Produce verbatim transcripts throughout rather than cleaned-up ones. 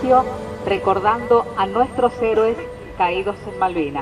espacio recordando a nuestros héroes caídos en Malvinas.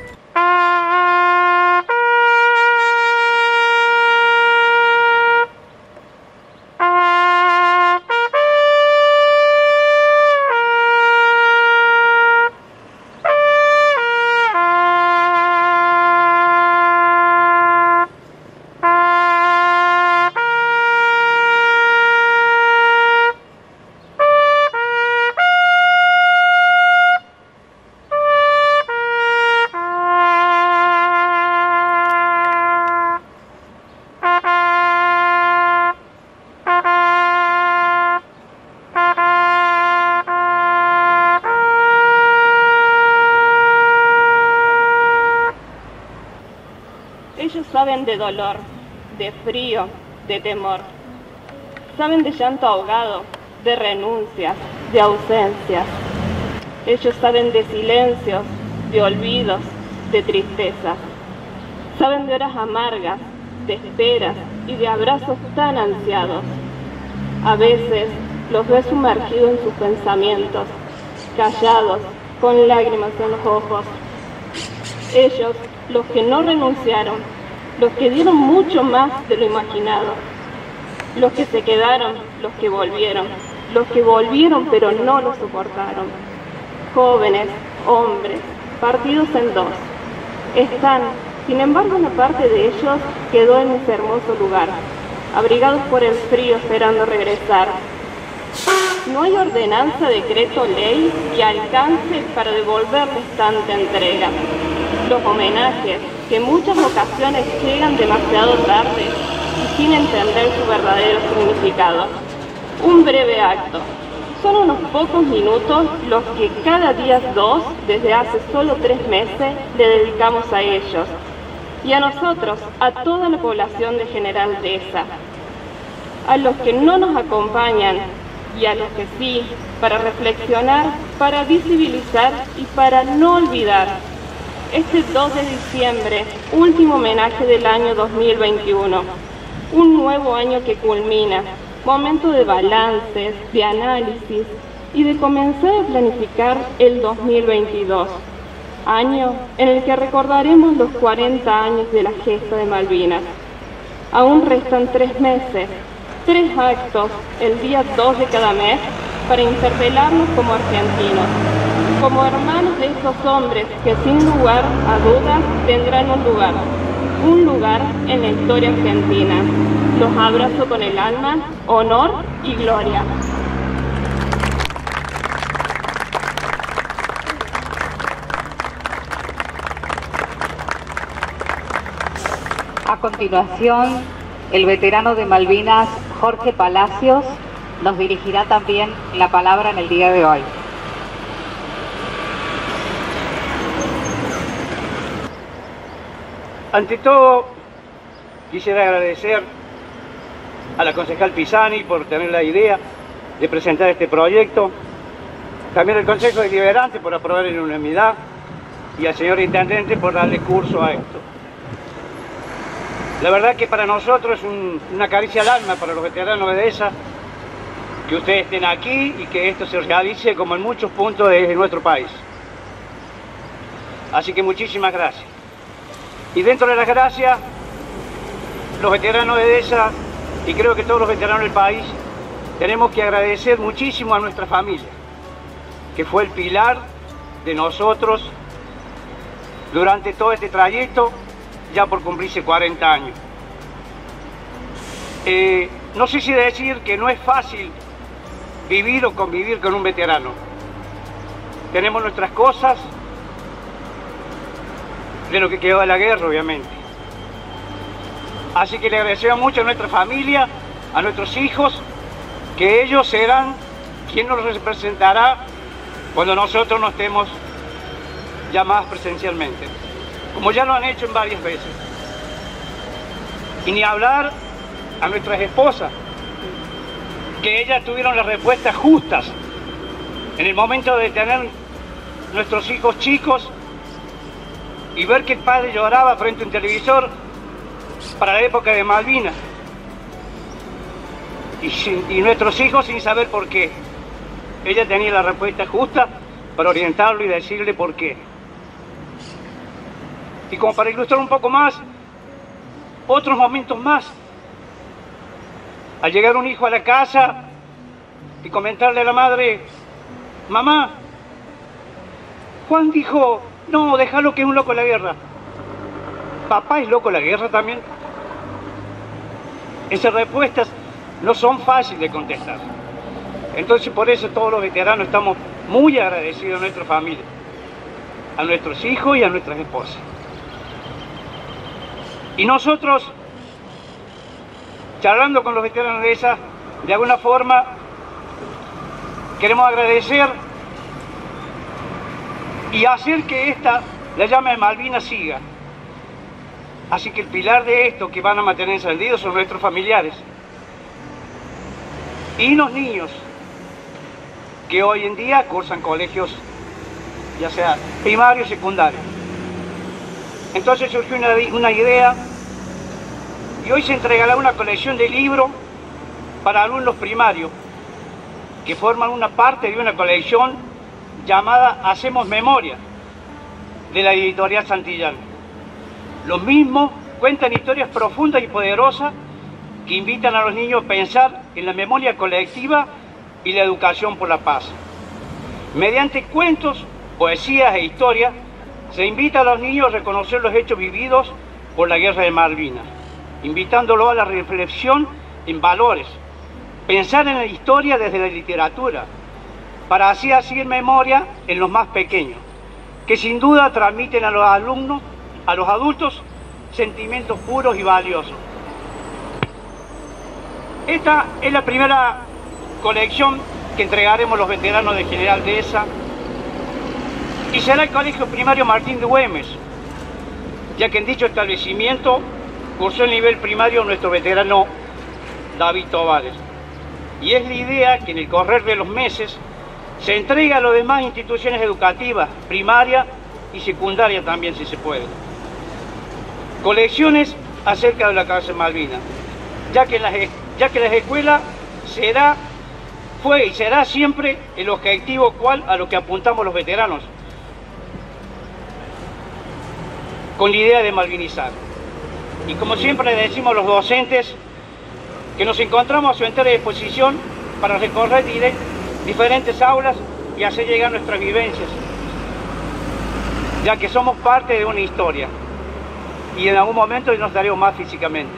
Ellos saben de dolor, de frío, de temor. Saben de llanto ahogado, de renuncias, de ausencias. Ellos saben de silencios, de olvidos, de tristezas. Saben de horas amargas, de esperas y de abrazos tan ansiados. A veces los ves sumergidos en sus pensamientos, callados, con lágrimas en los ojos. Ellos, los que no renunciaron, los que dieron mucho más de lo imaginado, los que se quedaron, los que volvieron, los que volvieron pero no lo soportaron. Jóvenes, hombres, partidos en dos, están, sin embargo, una parte de ellos quedó en ese hermoso lugar, abrigados por el frío esperando regresar. No hay ordenanza, decreto, ley que alcance para devolverles tanta entrega. Los homenajes, que en muchas ocasiones llegan demasiado tarde y sin entender su verdadero significado. Un breve acto. Son unos pocos minutos los que cada día dos, desde hace solo tres meses, le dedicamos a ellos. Y a nosotros, a toda la población de General Dehesa. A los que no nos acompañan y a los que sí, para reflexionar, para visibilizar y para no olvidar. Este dos de diciembre, último homenaje del año dos mil veintiuno, un nuevo año que culmina, momento de balances, de análisis y de comenzar a planificar el dos mil veintidós, año en el que recordaremos los cuarenta años de la gesta de Malvinas. Aún restan tres meses, tres actos el día dos de cada mes para interpelarnos como argentinos, como hermanos de estos hombres que sin lugar a dudas tendrán un lugar, un lugar en la historia argentina. Los abrazo con el alma, honor y gloria. A continuación, el veterano de Malvinas, Jorge Palacios, nos dirigirá también la palabra en el día de hoy. Ante todo, quisiera agradecer a la concejal Pisani por tener la idea de presentar este proyecto, también al Consejo Deliberante por aprobar en unanimidad y al señor Intendente por darle curso a esto. La verdad que para nosotros es un, una caricia al alma, para los veteranos de Dehesa, que ustedes estén aquí y que esto se realice como en muchos puntos de nuestro país. Así que muchísimas gracias. Y dentro de las gracias, los veteranos de Dehesa, y creo que todos los veteranos del país, tenemos que agradecer muchísimo a nuestra familia, que fue el pilar de nosotros durante todo este trayecto, ya por cumplirse cuarenta años. Eh, no sé si decir que no es fácil vivir o convivir con un veterano. Tenemos nuestras cosas, de lo que quedó de la guerra, obviamente. Así que le agradecemos mucho a nuestra familia, a nuestros hijos, que ellos serán quien nos representará cuando nosotros no estemos ya más presencialmente, como ya lo han hecho en varias veces. Y ni hablar a nuestras esposas, que ellas tuvieron las respuestas justas en el momento de tener nuestros hijos chicos y ver que el padre lloraba frente a un televisor para la época de Malvinas y, sin, y nuestros hijos sin saber por qué. ella tenía la respuesta justa para orientarlo y decirle por qué. Y como para ilustrar un poco más, otros momentos más. Al llegar un hijo a la casa y comentarle a la madre: mamá, Juan dijo, no, déjalo que es un loco de la guerra. ¿Papá es loco de la guerra también? Esas respuestas no son fáciles de contestar. Entonces por eso todos los veteranos estamos muy agradecidos a nuestra familia, a nuestros hijos y a nuestras esposas. Y nosotros, charlando con los veteranos de esa, de alguna forma queremos agradecer y hacer que esta, la llama de Malvinas, siga. Así que el pilar de esto que van a mantener encendidos son nuestros familiares y los niños que hoy en día cursan colegios, ya sea primario o secundario. Entonces surgió una, una idea y hoy se entregará una colección de libros para alumnos primarios que forman una parte de una colección llamada Hacemos Memoria, de la editorial Santillán. Los mismos cuentan historias profundas y poderosas que invitan a los niños a pensar en la memoria colectiva y la educación por la paz. Mediante cuentos, poesías e historias, se invita a los niños a reconocer los hechos vividos por la Guerra de Malvinas, invitándolos a la reflexión en valores, pensar en la historia desde la literatura, para así hacer memoria en los más pequeños, que sin duda transmiten a los alumnos, a los adultos, sentimientos puros y valiosos. Esta es la primera colección que entregaremos los veteranos de General Dehesa y será el Colegio Primario Martín de Güemes, ya que en dicho establecimiento cursó el nivel primario nuestro veterano David Tovares. Y es la idea que en el correr de los meses se entregue a las demás instituciones educativas, primaria y secundaria también, si se puede. Colecciones acerca de la causa de Malvinas, ya que, las, ya que las escuelas será, fue y será siempre el objetivo cual a lo que apuntamos los veteranos, con la idea de malvinizar. Y como siempre le decimos a los docentes que nos encontramos a su entera disposición para recorrer diferentes aulas y hacer llegar nuestras vivencias, ya que somos parte de una historia y en algún momento nos daremos más físicamente.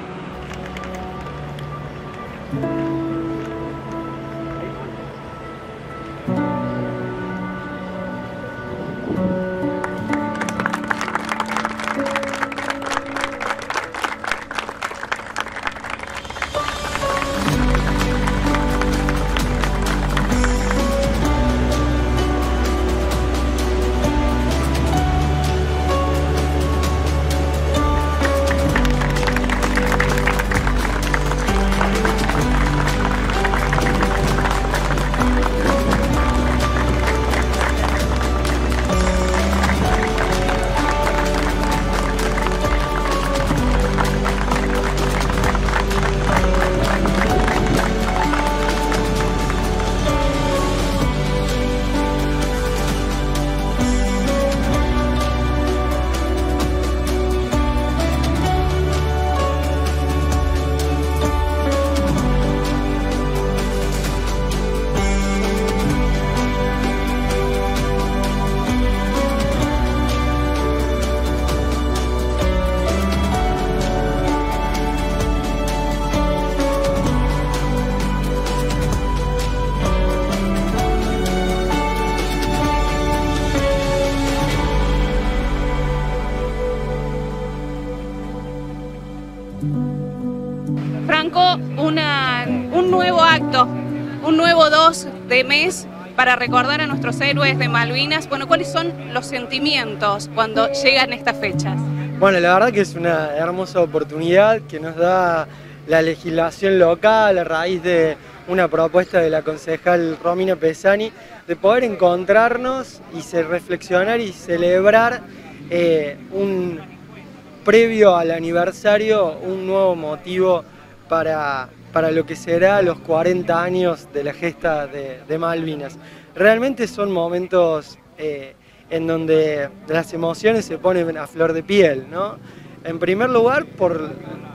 Franco, una, un nuevo acto, un nuevo dos de mes para recordar a nuestros héroes de Malvinas. Bueno, ¿cuáles son los sentimientos cuando llegan estas fechas? Bueno, la verdad que es una hermosa oportunidad que nos da la legislación local a raíz de una propuesta de la concejal Romina Pesani de poder encontrarnos y se reflexionar y celebrar eh, un previo al aniversario, un nuevo motivo para, para lo que será los cuarenta años de la gesta de, de Malvinas. Realmente son momentos eh, en donde las emociones se ponen a flor de piel, ¿no? En primer lugar, por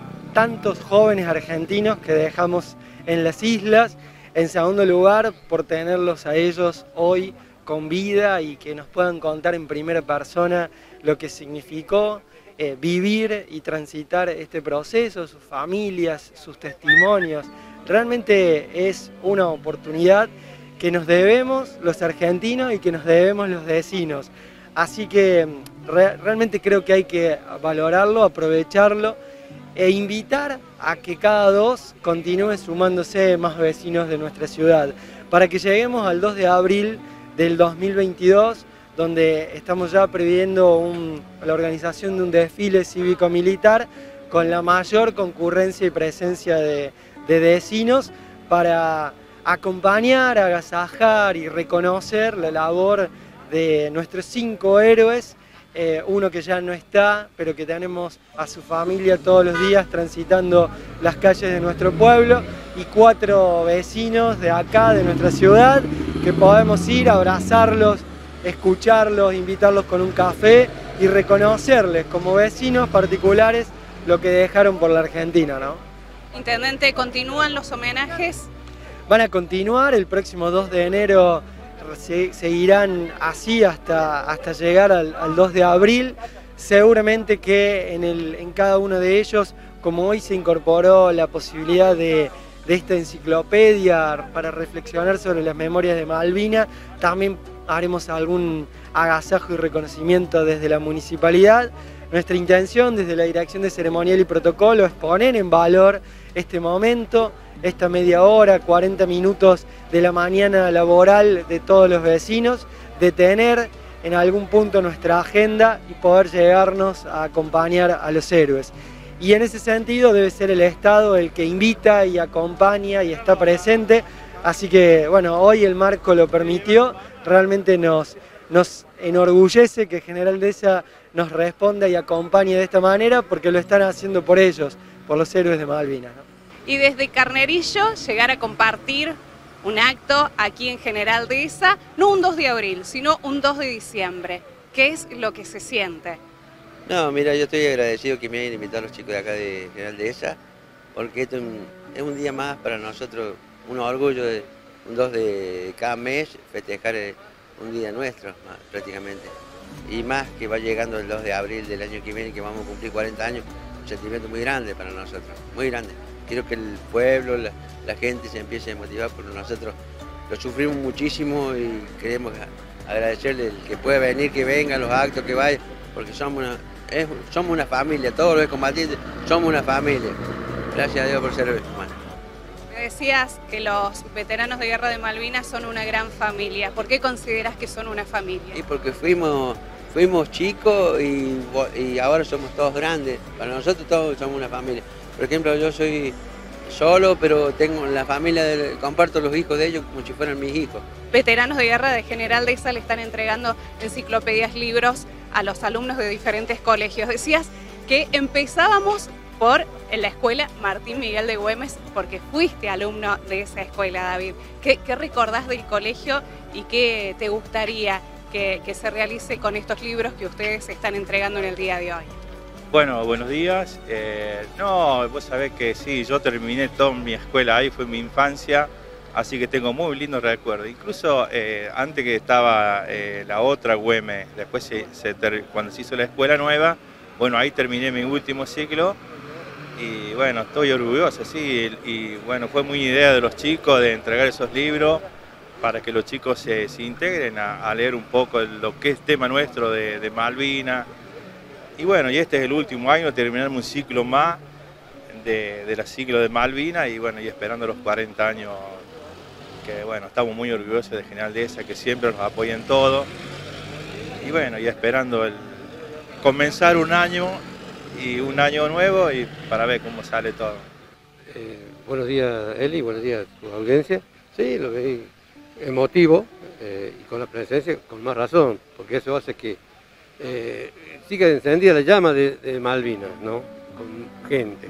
tantos jóvenes argentinos que dejamos en las islas. En segundo lugar, por tenerlos a ellos hoy con vida y que nos puedan contar en primera persona lo que significó eh, vivir y transitar este proceso, sus familias, sus testimonios. Realmente es una oportunidad que nos debemos los argentinos y que nos debemos los vecinos. Así que re realmente creo que hay que valorarlo, aprovecharlo e invitar a que cada dos continúe sumándose más vecinos de nuestra ciudad, para que lleguemos al dos de abril del dos mil veintidós, donde estamos ya previendo un, la organización de un desfile cívico-militar con la mayor concurrencia y presencia de, de vecinos para acompañar, agasajar y reconocer la labor de nuestros cinco héroes, eh, uno que ya no está, pero que tenemos a su familia todos los días transitando las calles de nuestro pueblo, y cuatro vecinos de acá, de nuestra ciudad, que podemos ir a abrazarlos, escucharlos, invitarlos con un café y reconocerles como vecinos particulares lo que dejaron por la Argentina, ¿no? Intendente, ¿continúan los homenajes? Van a continuar, el próximo dos de enero se, seguirán así hasta, hasta llegar al, al dos de abril. Seguramente que en, el, en cada uno de ellos, como hoy se incorporó la posibilidad de, de esta enciclopedia para reflexionar sobre las memorias de Malvinas, también haremos algún agasajo y reconocimiento desde la municipalidad. Nuestra intención desde la Dirección de Ceremonial y Protocolo es poner en valor este momento, esta media hora, cuarenta minutos de la mañana laboral de todos los vecinos, de tener en algún punto nuestra agenda y poder llegarnos a acompañar a los héroes. Y en ese sentido debe ser el Estado el que invita y acompaña y está presente, así que bueno, hoy el marco lo permitió, realmente nos, nos enorgullece que General Deza nos responda y acompañe de esta manera, porque lo están haciendo por ellos, por los héroes de Malvinas, ¿no? Y desde Carnerillo llegar a compartir un acto aquí en General Deza, no un dos de abril, sino un dos de diciembre. ¿Qué es lo que se siente? No, mira, yo estoy agradecido que me hayan invitado los chicos de acá de General Deza, porque esto es un día más para nosotros, un orgullo de un dos de cada mes, festejar un día nuestro prácticamente. Y más que va llegando el dos de abril del año que viene, que vamos a cumplir cuarenta años, un sentimiento muy grande para nosotros, muy grande. Quiero que el pueblo, la, la gente se empiece a motivar, porque nosotros lo sufrimos muchísimo y queremos agradecerle el que pueda venir, que venga a los actos, que vaya, porque somos una, es, somos una familia, todos los combatientes somos una familia. Gracias a Dios por ser humanos. Me decías que los veteranos de Guerra de Malvinas son una gran familia. ¿Por qué consideras que son una familia? Y porque fuimos, fuimos chicos y, y ahora somos todos grandes. Para nosotros todos somos una familia. Por ejemplo, yo soy solo, pero tengo la familia, de, comparto los hijos de ellos como si fueran mis hijos. Veteranos de Guerra de General Deza le están entregando enciclopedias, libros a los alumnos de diferentes colegios. Decías que empezábamos por la escuela Martín Miguel de Güemes, porque fuiste alumno de esa escuela, David. ¿Qué, qué recordás del colegio y qué te gustaría que, que se realice con estos libros que ustedes están entregando en el día de hoy? Bueno, buenos días. Eh, no, vos sabés que sí, yo terminé toda mi escuela ahí, fue mi infancia, así que tengo muy lindos recuerdos. Incluso eh, antes que estaba eh, la otra Güemes, después se, se ter, cuando se hizo la escuela nueva, bueno, ahí terminé mi último ciclo y bueno, estoy orgulloso, sí, y, y bueno, fue muy idea de los chicos de entregar esos libros para que los chicos se, se integren a, a leer un poco lo que es tema nuestro de, de Malvinas. Y bueno, y este es el último año, terminamos un ciclo más de, de la ciclo de Malvinas y bueno, y esperando los cuarenta años, que bueno, estamos muy orgullosos de General Deza, que siempre nos apoya en todo. Y bueno, y esperando el comenzar un año y un año nuevo y para ver cómo sale todo. Eh, buenos días, Eli, buenos días a tu audiencia. Sí, lo veis emotivo eh, y con la presencia, con más razón, porque eso hace que Eh, sigue encendida la llama de, de Malvinas, ¿no? Con gente.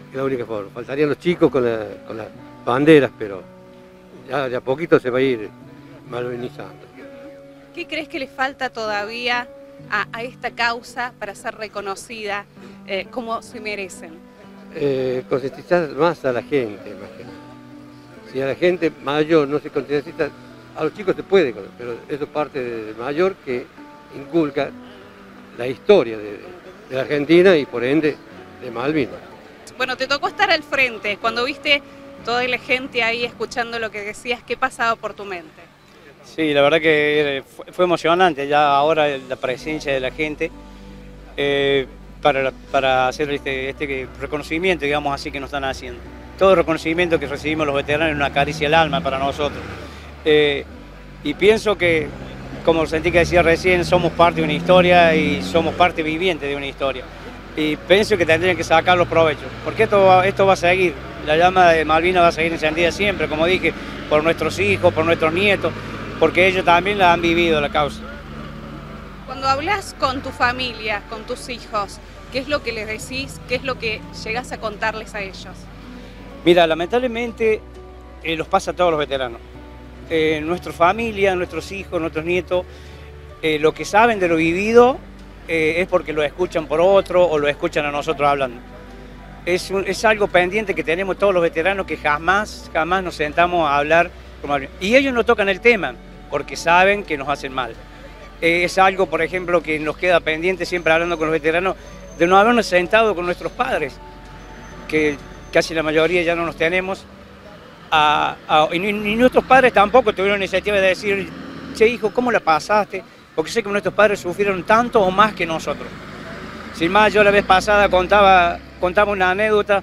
es la única forma. Faltarían los chicos con, la, con las banderas, pero ya de a poquito se va a ir malvinizando. ¿Qué crees que le falta todavía a, a esta causa para ser reconocida eh, como se merecen? Eh, concientizar más a la gente, más que nada. Si a la gente mayor no se concientiza, a los chicos se puede, pero eso parte del mayor que inculca la historia de, de la Argentina y por ende de Malvinas. Bueno, te tocó estar al frente, cuando viste toda la gente ahí escuchando lo que decías, ¿qué pasaba por tu mente? Sí, la verdad que fue emocionante ya ahora la presencia de la gente eh, para, para hacer este, este reconocimiento, digamos así, que nos están haciendo. Todo el reconocimiento que recibimos los veteranos es una caricia al alma para nosotros. Eh, y pienso que, como sentí que decía recién, somos parte de una historia y somos parte viviente de una historia. Y pienso que tendrían que sacar los provechos, porque esto, esto va a seguir. La llama de Malvinas va a seguir encendida siempre, como dije, por nuestros hijos, por nuestros nietos, porque ellos también la han vivido, la causa. Cuando hablas con tu familia, con tus hijos, ¿qué es lo que les decís? ¿Qué es lo que llegás a contarles a ellos? Mira, lamentablemente eh, los pasa a todos los veteranos. Eh, nuestra familia, nuestros hijos, nuestros nietos, eh, lo que saben de lo vivido eh, es porque lo escuchan por otro o lo escuchan a nosotros hablando. Es, un, es algo pendiente que tenemos todos los veteranos, que jamás, jamás nos sentamos a hablar. Y ellos no tocan el tema porque saben que nos hacen mal. Eh, es algo, por ejemplo, que nos queda pendiente siempre hablando con los veteranos, de no habernos sentado con nuestros padres, que casi la mayoría ya no nos tenemos, a, a, y ni, ni nuestros padres tampoco tuvieron la iniciativa de decir, che hijo, ¿cómo la pasaste? Porque sé que nuestros padres sufrieron tanto o más que nosotros. Sin más, yo la vez pasada contaba, contaba una anécdota,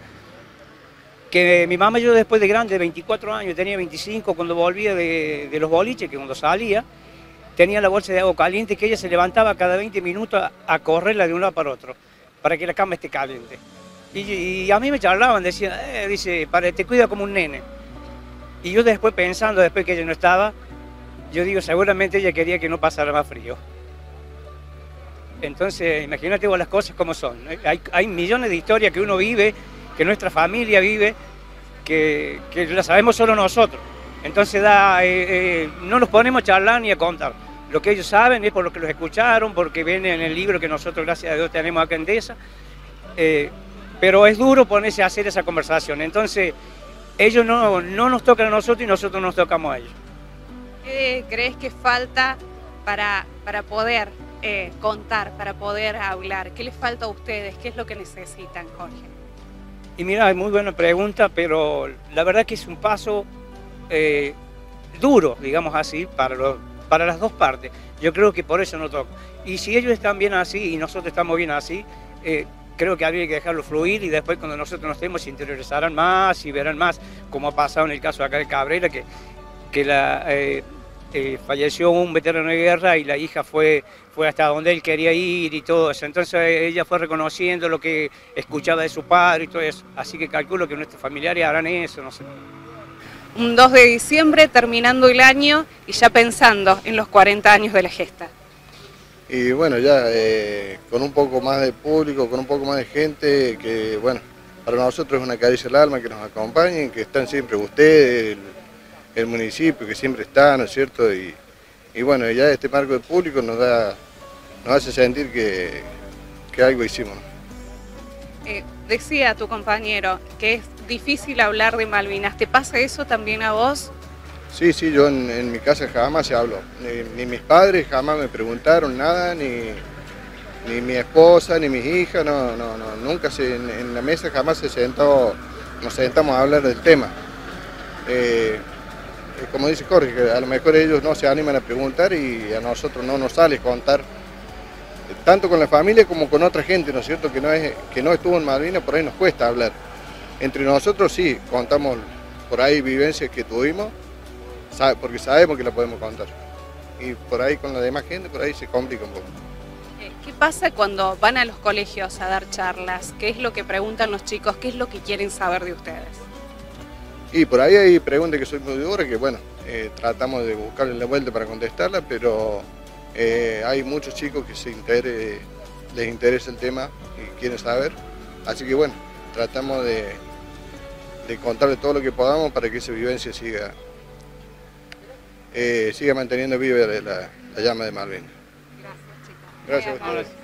que mi mamá, yo después de grande, de veinticuatro años, tenía veinticinco, cuando volvía de, de los boliches, que cuando salía, tenía la bolsa de agua caliente, que ella se levantaba cada veinte minutos a, a correrla de un lado para otro, para que la cama esté caliente. Y, y a mí me charlaban, decían, eh, dice, para, te cuida como un nene. Y yo después pensando, después que ella no estaba, yo digo, seguramente ella quería que no pasara más frío. Entonces, imagínate vos las cosas como son. Hay, hay millones de historias que uno vive, que nuestra familia vive, que, que la sabemos solo nosotros. Entonces da, eh, eh, no nos ponemos a charlar ni a contar. Lo que ellos saben es por lo que los escucharon, porque viene en el libro que nosotros, gracias a Dios, tenemos acá en Dehesa. Eh, pero es duro ponerse a hacer esa conversación. Entonces, ellos no, no nos tocan a nosotros y nosotros nos tocamos a ellos. ¿Qué crees que falta para, para poder eh, contar, para poder hablar? ¿Qué les falta a ustedes? ¿Qué es lo que necesitan, Jorge? Y mira, es muy buena pregunta, pero la verdad que es un paso eh, duro, digamos así, para, los, para las dos partes. Yo creo que por eso no toca. Y si ellos están bien así y nosotros estamos bien así, eh, creo que habría que dejarlo fluir y después cuando nosotros nos estemos se interiorizarán más y verán más, como ha pasado en el caso acá de Cabrera, que, que la, eh, eh, falleció un veterano de guerra y la hija fue, fue hasta donde él quería ir y todo eso. Entonces ella fue reconociendo lo que escuchaba de su padre y todo eso. Así que calculo que nuestros familiares harán eso, no sé. Un dos de diciembre, terminando el año y ya pensando en los cuarenta años de la gesta. Y bueno, ya eh, con un poco más de público, con un poco más de gente, que bueno, para nosotros es una caricia al alma que nos acompañen, que están siempre ustedes, el, el municipio, que siempre está, ¿no es cierto? Y, y bueno, ya este marco de público nos da, nos hace sentir que, que algo hicimos. Eh, decía tu compañero que es difícil hablar de Malvinas. ¿Te pasa eso también a vos? Sí, sí, yo en, en mi casa jamás se habló. Ni, ni mis padres jamás me preguntaron nada, ni, ni mi esposa, ni mis hijas, no, no, no, nunca se, en, en la mesa jamás se sentó, nos sentamos a hablar del tema. Eh, como dice Jorge, que a lo mejor ellos no se animan a preguntar y a nosotros no nos sale contar, tanto con la familia como con otra gente, ¿no es cierto?, que no, es, que no estuvo en Malvinas, por ahí nos cuesta hablar. Entre nosotros sí, contamos por ahí vivencias que tuvimos, porque sabemos que la podemos contar. Y por ahí con la demás gente, por ahí se complica un poco. ¿Qué pasa cuando van a los colegios a dar charlas? ¿Qué es lo que preguntan los chicos? ¿Qué es lo que quieren saber de ustedes? Y por ahí hay preguntas que son muy duras, que bueno, eh, tratamos de buscarle la vuelta para contestarlas, pero eh, hay muchos chicos que se inter les interesa el tema y quieren saber. Así que bueno, tratamos de, de contarle todo lo que podamos para que esa vivencia siga, eh, siga manteniendo viva la, la llama de Malvinas. Gracias, chicos. Gracias a ustedes.